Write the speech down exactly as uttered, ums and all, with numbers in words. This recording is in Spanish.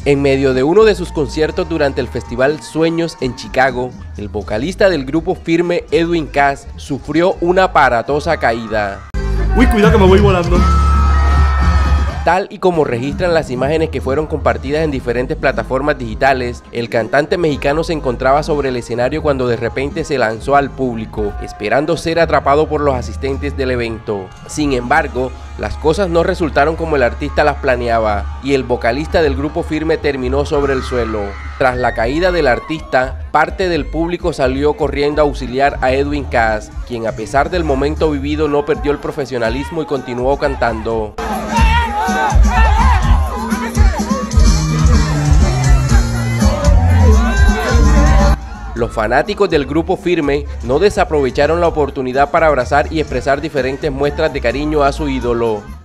En medio de uno de sus conciertos durante el Festival Sueños en Chicago, el vocalista del grupo Firme, Edwin Cass, sufrió una aparatosa caída. Uy, cuidado que me voy volando. Tal y como registran las imágenes que fueron compartidas en diferentes plataformas digitales, el cantante mexicano se encontraba sobre el escenario cuando de repente se lanzó al público, esperando ser atrapado por los asistentes del evento. Sin embargo, las cosas no resultaron como el artista las planeaba, y el vocalista del grupo Firme terminó sobre el suelo. Tras la caída del artista, parte del público salió corriendo a auxiliar a Edwin Cass, quien a pesar del momento vivido no perdió el profesionalismo y continuó cantando. Los fanáticos del grupo Firme no desaprovecharon la oportunidad para abrazar y expresar diferentes muestras de cariño a su ídolo.